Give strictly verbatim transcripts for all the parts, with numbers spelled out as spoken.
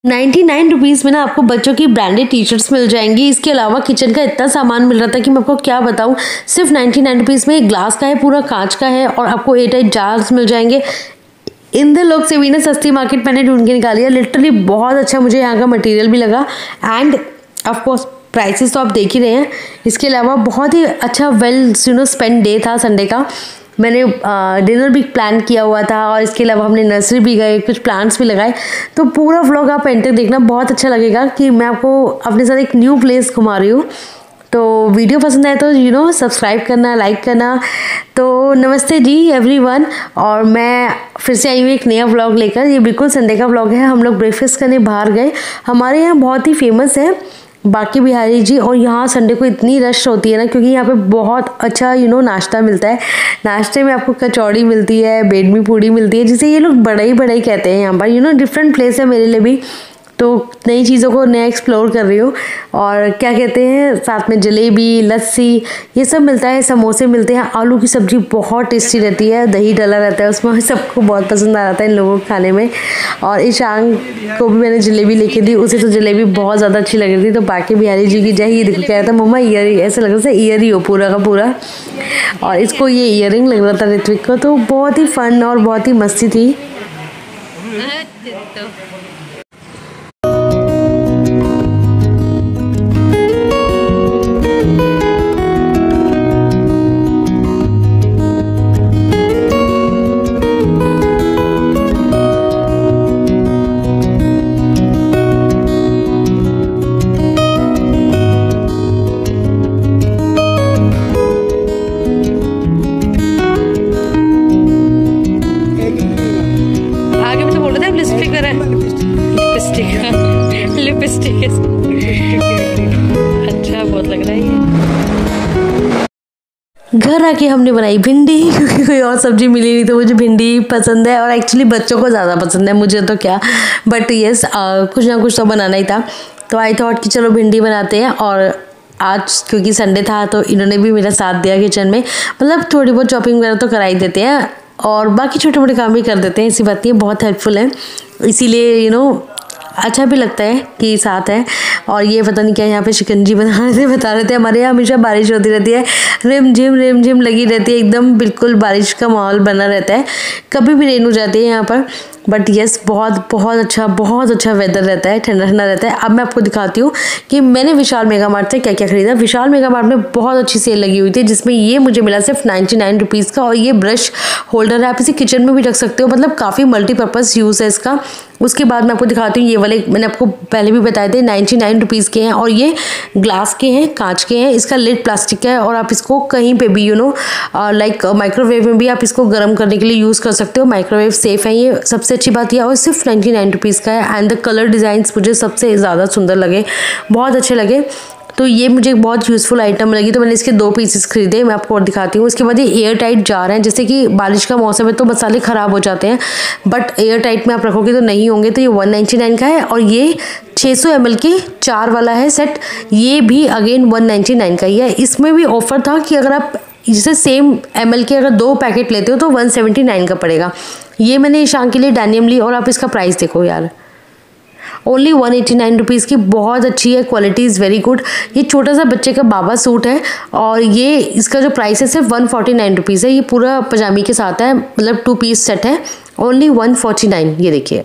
Ninety nine rupees में ना आपको बच्चों की ब्रांडेड टी शर्ट्स मिल जाएंगी। इसके अलावा किचन का इतना सामान मिल रहा था कि मैं आपको क्या बताऊं। सिर्फ नाइन्टी नाइन रुपीज़ में ग्लास का है, पूरा कांच का है, और आपको एट एट जार्स मिल जाएंगे। इन द लोग से भी ना सस्ती मार्केट मैंने ढूंढ के निकाली है। लिटरली बहुत अच्छा मुझे यहाँ का मटेरियल भी लगा, एंड ऑफकोर्स प्राइसेस तो आप देख ही रहे हैं। इसके अलावा बहुत ही अच्छा well you know spend day था संडे का। मैंने डिनर भी प्लान किया हुआ था, और इसके अलावा हमने नर्सरी भी गए, कुछ प्लांट्स भी लगाए। तो पूरा व्लॉग आप एंड तक देखना, बहुत अच्छा लगेगा कि मैं आपको अपने साथ एक न्यू प्लेस घुमा रही हूँ। तो वीडियो पसंद आए तो यू नो सब्सक्राइब करना, लाइक करना। तो नमस्ते जी एवरीवन, और मैं फिर से आई हूँ एक नया व्लॉग लेकर। ये बिल्कुल संडे का व्लॉग है। हम लोग ब्रेकफास्ट करने बाहर गए। हमारे यहाँ बहुत ही फेमस है बांके बिहारी जी, और यहाँ संडे को इतनी रश होती है ना, क्योंकि यहाँ पे बहुत अच्छा यू नो नाश्ता मिलता है। नाश्ते में आपको कचौड़ी मिलती है, बेडमी पूड़ी मिलती है, जिसे ये लोग बड़ा ही बड़ा ही कहते हैं यहाँ पर। यू नो डिफरेंट प्लेस है मेरे लिए भी, तो नई चीज़ों को नया एक्सप्लोर कर रही हूँ। और क्या कहते हैं, साथ में जलेबी, लस्सी, ये सब मिलता है, समोसे मिलते हैं। आलू की सब्ज़ी बहुत टेस्टी रहती है, दही डला रहता है उसमें, सबको बहुत पसंद आ जाता है इन लोगों को खाने में। और ईशान को भी मैंने जलेबी लेके दी, उसे तो जलेबी बहुत ज़्यादा अच्छी लग रही थी। तो बांके बिहारी जी की जय, ये देखो कह रहा था मम्मा ईयर, ऐसा लग रहा था ईयर ही हो पूरा का पूरा। और इसको ये ईयरिंग लग रहा था ऋत्विक को। तो बहुत ही फन और बहुत ही मस्ती थी। लिपस्टिक अच्छा बहुत लग रहा है ये। घर आके हमने बनाई भिंडी, क्योंकि कोई और सब्जी मिली नहीं, तो मुझे भिंडी पसंद है, और एक्चुअली बच्चों को ज़्यादा पसंद है, मुझे तो क्या, बट यस कुछ ना कुछ तो बनाना ही था। तो आई थॉट कि चलो भिंडी बनाते हैं। और आज क्योंकि संडे था तो इन्होंने भी मेरा साथ दिया किचन में, मतलब थोड़ी बहुत चॉपिंग वगैरह तो करा ही देते हैं, और बाकी छोटे मोटे काम भी कर देते हैं। ऐसी बात नहीं है, बहुत हेल्पफुल है, इसीलिए यू नो अच्छा भी लगता है कि साथ है। और ये पता नहीं क्या यहाँ पे शिकंजी बना रहे थे, बता रहे थे। हमारे यहाँ हमेशा बारिश होती रहती है, रिम झिम रिम झिम लगी रहती है, एकदम बिल्कुल बारिश का माहौल बना रहता है। कभी भी रेन हो जाती है यहाँ पर, बट यस बहुत बहुत अच्छा बहुत अच्छा वेदर रहता है, ठंडा ठंडा रहता है। अब मैं आपको दिखाती हूँ कि मैंने विशाल मेगा मार्ट से क्या क्या खरीदा। विशाल मेगा मार्ट में बहुत अच्छी सेल लगी हुई थी, जिसमें ये मुझे मिला सिर्फ नाइन्टी नाइन रुपीज़ का। और ये ब्रश होल्डर है, आप इसे किचन में भी रख सकते हो, मतलब काफ़ी मल्टीपर्पज़ यूज़ है इसका। उसके बाद मैं आपको दिखाती हूँ ये वाले, मैंने आपको पहले भी बताए थे, नाइन्टी नाइन रुपीज़ के हैं, और ये ग्लास के हैं, कांच के हैं। इसका लिड प्लास्टिक का है, और आप इसको कहीं पे भी यू नो लाइक माइक्रोवेव में भी आप इसको गर्म करने के लिए यूज़ कर सकते हो। माइक्रोवेव सेफ़ है ये, सबसे अच्छी बात यह। और सिर्फ नाइन्टी नाइन रुपीज़ का है, एंड द कलर डिज़ाइंस मुझे सबसे ज़्यादा सुंदर लगे, बहुत अच्छे लगे। तो ये मुझे बहुत यूज़फुल आइटम लगी, तो मैंने इसके दो पीसेस खरीदे। मैं आपको और दिखाती हूँ। इसके बाद ये एयर टाइट जार हैं, जैसे कि बारिश का मौसम है तो मसाले ख़राब हो जाते हैं, बट एयर टाइट में आप रखोगे तो नहीं होंगे। तो ये वन नाइन्टी नाइन का है, और ये छः सौ एम एल के चार वाला है सेट, ये भी अगेन वन नाइन्टी नाइन का ही है। इसमें भी ऑफर था कि अगर आप जैसे सेम एम एल के अगर दो पैकेट लेते हो तो वन सेवेंटी नाइन का पड़ेगा। ये मैंने ईशान के लिए डैनियम ली, और आप इसका प्राइस देखो यार, only one eighty nine rupees की, बहुत अच्छी है, क्वालिटी इज़ वेरी गुड। ये छोटा सा बच्चे का बाबा सूट है, और ये इसका जो प्राइस है सिर्फ वन फोर्टी नाइन रुपीज़ है। ये पूरा पजामी के साथ है, मतलब टू पीस सेट है, ओनली वन फोर्टी नाइन। ये देखिए,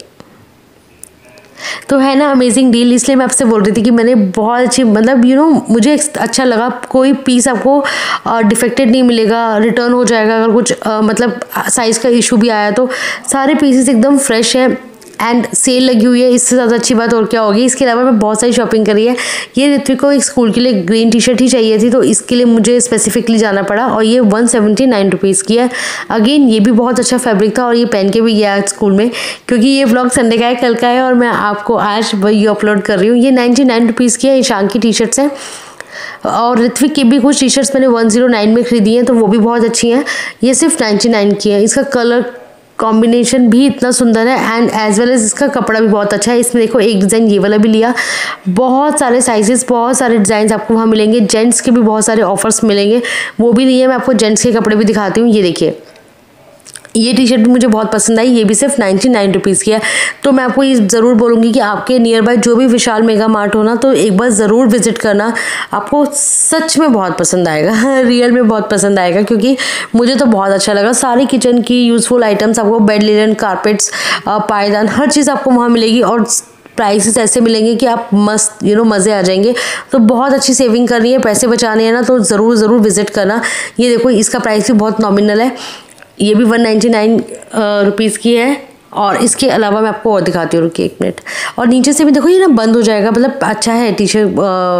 तो है ना अमेजिंग डील। इसलिए मैं आपसे बोल रही थी कि मैंने बहुत अच्छी, मतलब यू नो मुझे अच्छा लगा। कोई पीस आपको डिफेक्टेड नहीं मिलेगा, रिटर्न हो जाएगा अगर कुछ आ, मतलब साइज़ का इशू भी आया तो। सारे पीसेस एकदम फ्रेश है, एंड सेल लगी हुई है, इससे ज़्यादा अच्छी बात और क्या होगी। इसके अलावा मैं बहुत सारी शॉपिंग करी है। ये ऋत्विक को एक स्कूल के लिए ग्रीन टी शर्ट ही चाहिए थी, तो इसके लिए मुझे स्पेसिफिकली जाना पड़ा, और ये वन सेवेंटी नाइन रुपीज़ की है। अगेन ये भी बहुत अच्छा फैब्रिक था, और ये पहन के भी गया स्कूल में, क्योंकि ये व्लॉग संडे का है, कल का है, और मैं आपको आज वही अपलोड कर रही हूँ। ये नाइन्टी नाइन रुपीज़ की है, ईशान की टी शर्ट्स हैं। और ऋत्विक की भी कुछ टी शर्ट्स मैंने वन जीरो नाइन में खरीदी हैं, तो वो भी बहुत अच्छी हैं। ये सिर्फ नाइन्टी नाइन की है। इसका कलर कॉम्बिनेशन भी इतना सुंदर है, एंड एज वेल एज इसका कपड़ा भी बहुत अच्छा है। इसमें देखो एक डिज़ाइन ये वाला भी लिया, बहुत सारे साइजेस, बहुत सारे डिज़ाइन आपको वहाँ मिलेंगे। जेंट्स के भी बहुत सारे ऑफर्स मिलेंगे, वो भी लिए। मैं आपको जेंट्स के कपड़े भी दिखाती हूँ। ये देखिए, ये टी शर्ट भी मुझे बहुत पसंद आई, ये भी सिर्फ नाइन्टी नाइन रुपीज़ की है। तो मैं आपको ये ज़रूर बोलूँगी कि आपके नियर बाय जो भी विशाल मेगा मार्ट हो ना, तो एक बार ज़रूर विजिट करना, आपको सच में बहुत पसंद आएगा रियल में बहुत पसंद आएगा, क्योंकि मुझे तो बहुत अच्छा लगा। सारी किचन की यूज़फुल आइटम्स आपको, बेड लिनन, कारपेट्स, पायदान, हर चीज़ आपको वहाँ मिलेगी और प्राइसेस ऐसे मिलेंगे कि आप मस्त यू नो मज़े आ जाएंगे। तो बहुत अच्छी सेविंग करनी है, पैसे बचाने हैं ना, तो ज़रूर ज़रूर विजिट करना। ये देखो इसका प्राइस भी बहुत नॉमिनल है, ये भी वन नाइन्टी नाइन रुपीज़ की है। और इसके अलावा मैं आपको और दिखाती हूँ, रुकिए एक मिनट। और नीचे से भी देखो ये ना बंद हो जाएगा, मतलब अच्छा है टी शर्ट,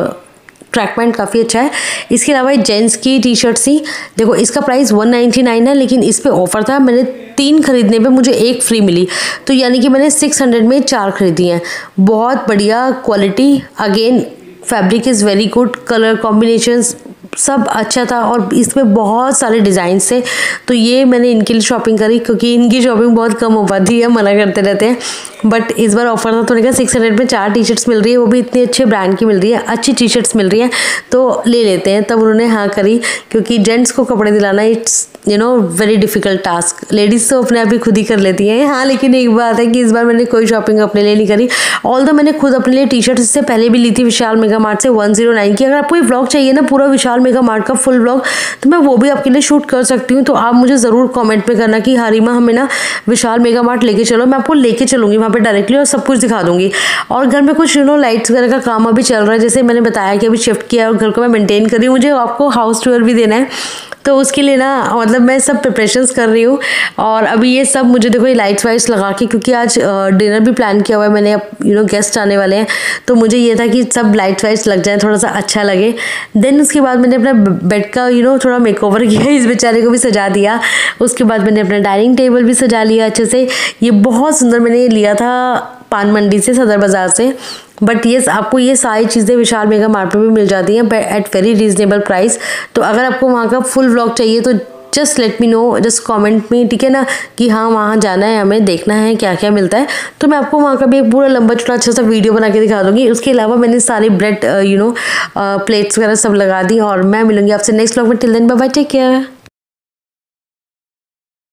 ट्रैक पैंट काफ़ी अच्छा है। इसके अलावा जेंट्स की टी शर्ट सी देखो, इसका प्राइस वन नाइन्टी नाइन है, लेकिन इस पे ऑफर था, मैंने तीन खरीदने पे मुझे एक फ्री मिली, तो यानी कि मैंने सिक्स हंड्रेड में चार खरीदी हैं। बहुत बढ़िया quality, again fabric is very good, colour combinations सब अच्छा था और इसमें बहुत सारे डिज़ाइन थे। तो ये मैंने इनके लिए शॉपिंग करी, क्योंकि इनकी शॉपिंग बहुत कम हो पाती है, मना करते रहते हैं, बट इस बार ऑफर था तो मैंने कहा सिक्स हंड्रेड में चार टी शर्ट्स मिल रही है, वो भी इतने अच्छे ब्रांड की मिल रही है, अच्छी टी शर्ट्स मिल रही हैं, तो ले लेते हैं। तब उन्होंने हाँ करी, क्योंकि जेंट्स को कपड़े दिलाना it's you know very difficult task. Ladies तो अपने आप ही खुद ही कर लेती हैं। हाँ, लेकिन एक बात है कि इस बार मैंने कोई शॉपिंग अपने लिए नहीं करी, ऑल दो मैंने खुद अपने लिए टी शर्ट इससे पहले भी ली थी विशाल मेगा मार्ट से वन जीरो नाइन की। अगर आपको ये व्लॉग चाहिए ना पूरा विशाल मेगा मार्ट का फुल व्लॉग, तो मैं वो भी आपके लिए शूट कर सकती हूँ। तो आप मुझे ज़रूर कमेंट में करना कि हारिमा हमें ना विशाल मेगा मार्ट लेके चलो, मैं आपको लेके चलूँगी वहाँ पे डायरेक्टली और सब कुछ दिखा दूँगी। और घर में कुछ यू नो लाइट्स वगैरह का काम अभी चल रहा है, जैसे मैंने बताया कि अभी शिफ्ट किया और घर को मैं मेंटेन कर रही हूँ, मुझे आपको हाउस टूर भी देना है, तो उसके लिए ना मतलब मैं सब प्रिपरेशंस कर रही हूँ। और अभी ये सब मुझे देखो ये लाइट्स वाइट्स लगा के, क्योंकि आज डिनर भी प्लान किया हुआ है मैंने, अब यू नो गेस्ट आने वाले हैं, तो मुझे ये था कि सब लाइट्स वाइट्स लग जाए, थोड़ा सा अच्छा लगे। देन उसके बाद मैंने अपना बेड का यू नो थोड़ा मेकओवर किया, इस बेचारे को भी सजा दिया। उसके बाद मैंने अपना डाइनिंग टेबल भी सजा लिया अच्छे से। ये बहुत सुंदर मैंने लिया था पान मंडी से, सदर बाज़ार से। बट येस, आपको ये सारी चीज़ें विशाल मेगा मार्ट में भी मिल जाती हैं एट वेरी रीजनेबल प्राइस। तो अगर आपको वहाँ का फुल व्लॉग चाहिए तो just let me know, just comment में, ठीक है ना, कि हाँ वहाँ जाना है, हमें देखना है क्या क्या मिलता है, तो मैं आपको वहाँ का भी एक पूरा लंबा चौड़ा अच्छा सा वीडियो बना के दिखा दूँगी। उसके अलावा मैंने सारे ब्रेड यू नो प्लेट्स वगैरह सब लगा दी। और मैं मिलूँगी आपसे नेक्स्ट व्लॉग में। Till then bye bye, take care.